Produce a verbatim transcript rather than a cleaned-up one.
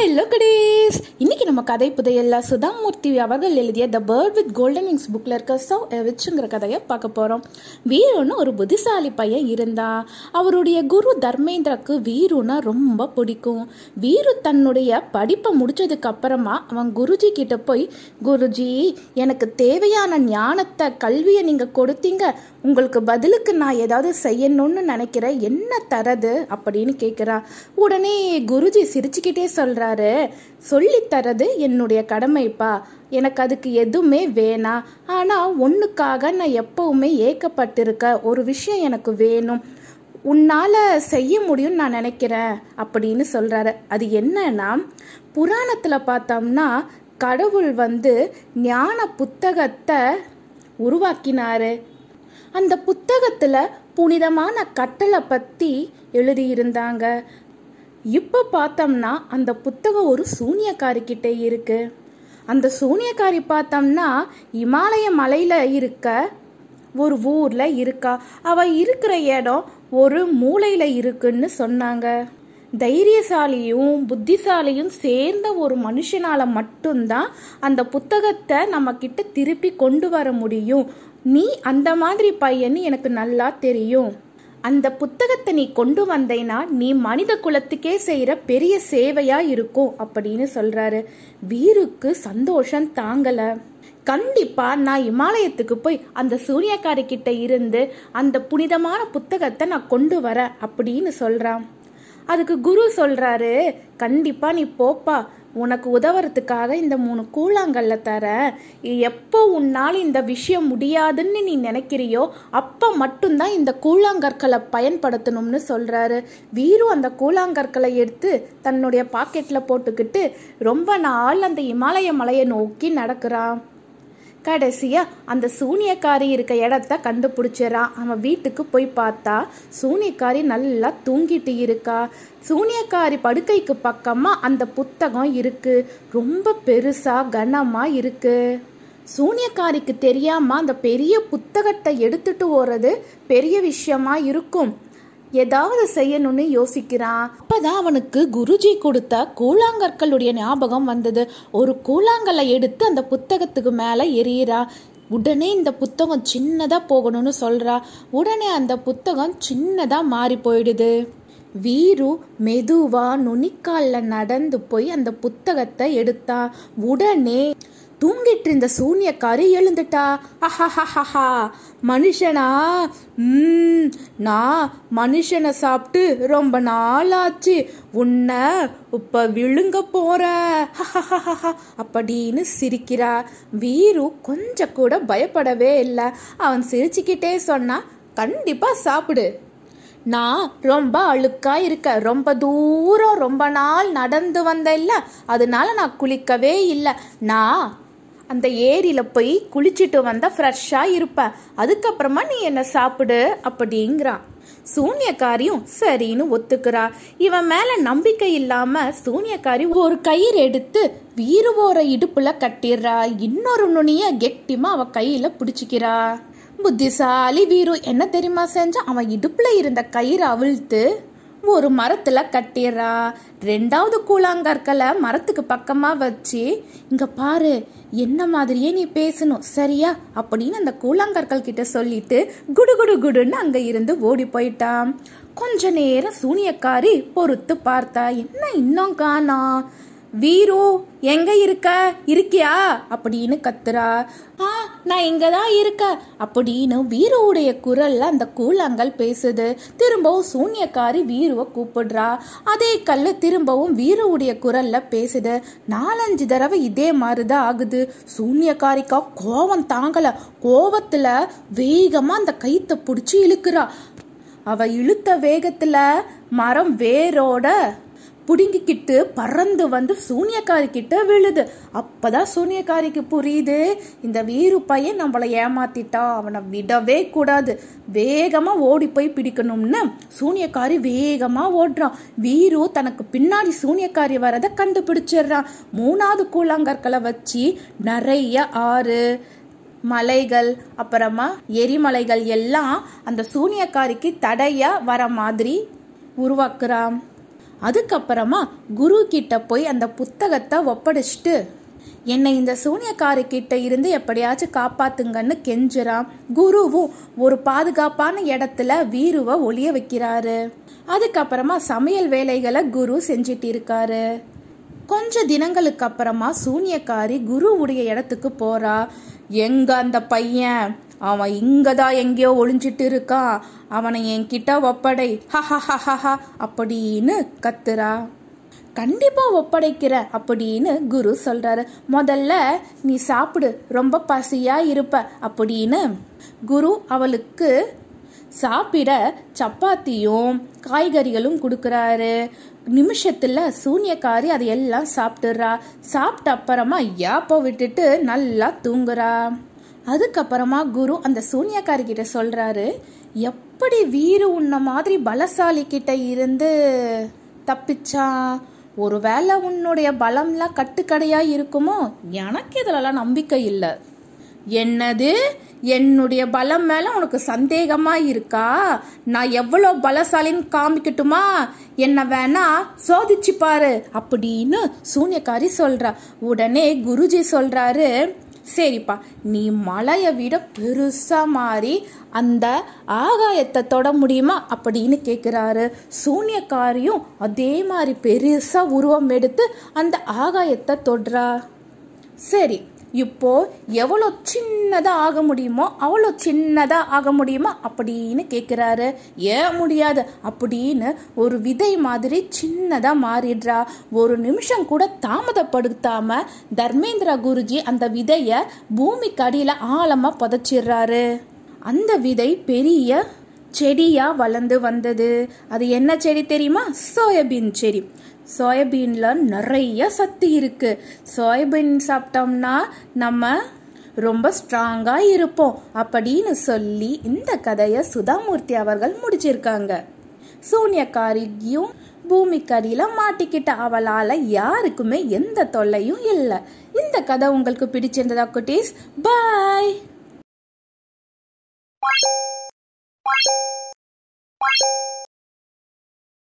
Hello கடேஸ், இன்னைக்கு நம்ம கதை புதையல்ல சுதாமூர்த்தி அவர்கள் எழுதிய the bird with golden wings புக்ல இருக்க சோ விச்சுங்கிற கதையை பார்க்க போறோம். வீருன்னு ஒரு புத்திசாலி பையன் இருந்தான். அவருடைய குரு தர்மேந்திரக்கு வீருன்னா ரொம்ப பிடிக்கும். வீரு தன்னுடைய படிப்பை முடிச்சதுக்கு அப்புறமா அவன் குருஜி கிட்ட போய், குருஜி எனக்கு தேவையான ஞானத்தை கல்வியை நீங்க கொடுத்தீங்க, உங்களுக்கு பதிலுக்கு நான் ஏதாவது செய்யணும்னு நினைக்கிறேன், என்ன தரது அப்படின்னு கேட்குறான். உடனே குருஜி சிரிச்சுக்கிட்டே சொல்றாரு, சொல்லி தரது என்னுடைய கடமைப்பா, எனக்கு அதுக்கு எதுவுமே வேணாம். ஆனால் ஒன்றுக்காக நான் எப்பவுமே ஏக்கப்பட்டிருக்க ஒரு விஷயம் எனக்கு வேணும், உன்னால் செய்ய முடியும்னு நான் நினைக்கிறேன் அப்படின்னு சொல்கிறாரு. அது என்னன்னா, புராணத்தில் பார்த்தோம்னா கடவுள் வந்து ஞான புத்தகத்தை உருவாக்கினாரு. அந்த புத்தகத்தில் புனிதமான கட்டளை பற்றி எழுதியிருந்தாங்க. இப்போ பார்த்தோம்னா அந்த புத்தகம் ஒரு சூனியக்காரிக்கிட்டே இருக்கு. அந்த சூனியக்காரி பார்த்தோம்னா இமாலய மலையில் இருக்க ஒரு ஊரில் இருக்கா. அவ இருக்கிற இடம் ஒரு மூலையில் இருக்குன்னு சொன்னாங்க. தைரியசாலியும் புத்திசாலியும் சேர்ந்த ஒரு மனுஷனால மட்டும்தான் அந்த புத்தகத்தை நம்ம கிட்ட திருப்பி கொண்டு வர முடியும். நீ அந்த மாதிரி பையன்னு எனக்கு நல்லா தெரியும். அந்த புத்தகத்தை நீ கொண்டு வந்தேன்னா நீ மனித குலத்துக்கே செய்யற பெரிய சேவையா இருக்கும் அப்படின்னு சொல்றாரு. வீருக்கு சந்தோஷம் தாங்கல. கண்டிப்பா நான் இமாலயத்துக்கு போய் அந்த சூரியக்காரி கிட்ட இருந்து அந்த புனிதமான புத்தகத்தை நான் கொண்டு வரேன் அப்படின்னு சொல்றான். அதுக்கு குரு சொல்றாரு, கண்டிப்பா நீ போப்பா, உனக்கு உதவுறதுக்காக இந்த மூணு கூழாங்கல்ல தர, எப்போ உன்னால் இந்த விஷயம் முடியாதுன்னு நீ நினைக்கிறியோ அப்போ மட்டும்தான் இந்த கூழாங்கற்களை பயன்படுத்தணும்னு சொல்றாரு. வீரு அந்த கூழாங்கற்களை எடுத்து தன்னுடைய பாக்கெட்ல போட்டுக்கிட்டு ரொம்ப நாள் அந்த இமாலய மலையை நோக்கி நடக்கிறான். கடைசியா அந்த சூனியக்காரி இருக்க இடத்த கண்டுபிடிச்சிடறான். அவன் வீட்டுக்கு போய் பார்த்தா சூனியக்காரி நல்லா தூங்கிட்டு இருக்கா. சூனியக்காரி படுக்கைக்கு பக்கமா அந்த புத்தகம் இருக்கு. ரொம்ப பெருசா கனமா இருக்கு. சூனியக்காரிக்கு தெரியாம அந்த பெரிய புத்தகத்தை எடுத்துட்டு ஓடுறது பெரிய விஷயமா இருக்கும். ஏதாவது செய்யணும்னு யோசிக்கிறான். அப்பதான் அவனுக்கு குருஜி கொடுத்த கூழாங்கற்களுடைய ஞாபகம் வந்தது. ஒரு கூழாங்கல்லை எடுத்து அந்த புத்தகத்துக்கு மேல எறிகிறா. உடனே இந்த புத்தகம் சின்னதா போகணும்னு சொல்றா. உடனே அந்த புத்தகம் சின்னதா மாறி போயிடுது. வீரு மெதுவா நுனிக்கால்ல நடந்து போய் அந்த புத்தகத்தை எடுத்தா. உடனே தூங்கிட்டு இருந்த சூனியக்காரி எழுந்துட்டா. அஹஹஹா, மனுஷனா? ம் நான் மனுஷனை சாப்பிட்டு ரொம்ப நாள் ஆச்சு, உன்னை இப்ப விழுங்க போற அப்படின்னு சிரிக்கிறா. வீரு கொஞ்சம் கூட பயப்படவே இல்லை. அவன் சிரிச்சுக்கிட்டே சொன்னா, கண்டிப்பா சாப்பிடு, நான் ரொம்ப அழுக்கா இருக்க, ரொம்ப தூரம் ரொம்ப நாள் நடந்து வந்த இல்ல, அதனால நான் குளிக்கவே இல்லை, நான் அந்த ஏரியில போய் குளிச்சுட்டு வந்தா ஃப்ரெஷ்ஷா இருப்பேன், அதுக்கப்புறமா நீ என்ன சாப்பிடு அப்படிங்கிறான். சூனியக்காரியும் சரின்னு ஒத்துக்கிறா. இவன் மேல நம்பிக்கை இல்லாம சூனியக்காரி ஒரு கயிறு எடுத்து வீருவோர இடுப்புல கட்டிடுறா. இன்னொரு நுனிய கெட்டிமா அவ கையில பிடிச்சிக்கிறா. புத்திசாலி வீரு என்ன தெரியுமா செஞ்சா, அவன் இடுப்புல இருந்த கயிறு அவிழ்த்து ஒரு மரத்துல கட்டிடுறா. ரெண்டாவது கூழாங்கற்களை மரத்துக்கு பக்கமா வச்சு, இங்க பாரு, என்ன மாதிரியே நீ பேசணும் சரியா அப்படின்னு அந்த கூழாங்கற்கள் கிட்ட சொல்லிட்டு குடு குடு குடுன்னு அங்க இருந்து ஓடி போயிட்டான். கொஞ்ச நேரம் சூனியக்காரி பொறுத்து பார்த்தா, என்ன இன்னும் காணா. வீரு எங்க இருக்க, இருக்கியா அப்படின்னு கத்துறா. ஆ நான் இங்கதான் இருக்க அப்படின்னு வீருவுடைய குரல்ல அந்த கூழாங்கல் பேசுது. திரும்பவும் சூனியக்காரி வீருவை கூப்பிடுறா. அதே கல்லு திரும்பவும் வீருவுடைய குரல்ல பேசுது. நாலஞ்சு தடவை இதே மாதிரிதான் ஆகுது. சூனியக்காரிக்கா கோவம் தாங்கல. கோவத்துல வேகமா அந்த கயித்தை பிடிச்சி இழுக்கிறா. அவ இழுத்த வேகத்துல மரம் வேரோட புடுங்கிக்கிட்டு பறந்து வந்து சூனியக்காரி கிட்ட விழுது. அப்பதான் சூனியக்காரிக்கு புரியுது, இந்த வீரு பையன் நம்மளை ஏமாத்திட்டா, அவனை விடவே கூடாது, வேகமா ஓடி போய் பிடிக்கணும்னு சூனியக்காரி வேகமா ஓடுறான். வீரு தனக்கு பின்னாடி சூனியக்காரி வரதை கண்டுபிடிச்சிடுறான். மூணாவது கூழாங்கற்களை வச்சு நிறைய ஆறு மலைகள் அப்புறமா எரிமலைகள் எல்லாம் அந்த சூனியக்காரிக்கு தடையா வர மாதிரி உருவாக்குறான். அதுக்கப்புறமா குரு கிட்ட போய் அந்த புத்தகத்தை ஒப்படைச்சிட்டு என்னை இந்த சூனியக்காரி கிட்ட இருந்து எப்படியாச்சும் காப்பாத்துங்கன்னு கெஞ்சுறான். குருவும் ஒரு பாதுகாப்பான இடத்துல வீருவை ஒளிய வைக்கிறாரு. அதுக்கப்புறமா சமையல் வேலைகளை குரு செஞ்சிட்டு இருக்காரு. கொஞ்ச தினங்களுக்கு அப்புறமா சூனியக்காரி குருவுடைய இடத்துக்கு போறா. எங்க அந்த பையன், அவன் இங்கதான் எங்கேயோ ஒளிஞ்சிட்டு இருக்கான், அவனை என்கிட்ட ஒப்படை ஹஹஹஹா அப்படின்னு கத்துறா. கண்டிப்பா ஒப்படைக்கிற அப்படின்னு குரு சொல்றாரு. முதல்ல நீ சாப்பிடு, ரொம்ப பசியா இருப்ப அப்படின்னு குரு அவளுக்கு சாப்பிட சப்பாத்தியும் காய்கறிகளும் கொடுக்கறாரு. நிமிஷத்துல சூனியக்காரி அதையெல்லாம் சாப்பிட்டுறா. சாப்பிட்ட அப்புறமா யாப்ப விட்டுட்டு நல்லா தூங்குறா. அதுக்கப்புறமா குரு அந்த சூனியக்காரி கிட்ட சொல்றாரு, எப்படி வீரு உன்ன மாதிரி பலசாலி கிட்ட இருந்து தப்பிச்சா? ஒருவேளை உன்னுடைய பலம்லாம் கட்டுக்கடையா இருக்குமோ? எனக்கு இதுலலாம் நம்பிக்கை இல்லை. என்னது, என்னுடைய பலம் மேல உனக்கு சந்தேகமா இருக்கா? நான் எவ்வளவு பலசாலின்னு காமிக்கட்டுமா? என்ன வேணா சோதிச்சு பாரு அப்படின்னு சூனியக்காரி சொல்றா. உடனே குருஜி சொல்றாரு, சரிப்பா, நீ மலையை விட பெருசா மாறி அந்த ஆகாயத்தை தொட முடியுமா அப்படின்னு கேக்குறாரு. சூனியக்காரியும் அதே மாதிரி பெருசா உருவம் எடுத்து அந்த ஆகாயத்தை தொடுறா. சரி, இப்போ எவ்வளோ சின்னதா ஆக முடியுமோ அவ்வளோ சின்னதா ஆக முடியுமா அப்படின்னு கேட்குறாரு. ஏன் முடியாது அப்படின்னு ஒரு விதை மாதிரி சின்னதா மாறிடுறா. ஒரு நிமிஷம் கூட தாமதப்படுத்தாம தர்மேந்திர குருஜி அந்த விதைய பூமிக்கு அடியில ஆழமா புதைச்சிடுறாரு. அந்த விதை பெரிய செடியா வளர்ந்து வந்தது. அது என்ன செடி தெரியுமா? சோயாபீன் செடி. சோயாபீன்ல நிறைய சத்து இருக்கு. சோயாபீன் சாப்பிட்டோம்னா நம்ம ரொம்ப ஸ்ட்ராங்கா இருப்போம் அப்படின்னு சொல்லி இந்த கதையை சுதாமூர்த்தி அவர்கள் முடிச்சிருக்காங்க. சூனியக்காரியும் பூமிக்கடியில மாட்டிக்கிட்ட அவளால யாருக்குமே எந்த தொல்லையும் இல்லை. இந்த கதை உங்களுக்கு பிடிச்சிருந்ததா குட்டீஸ்? பாய்.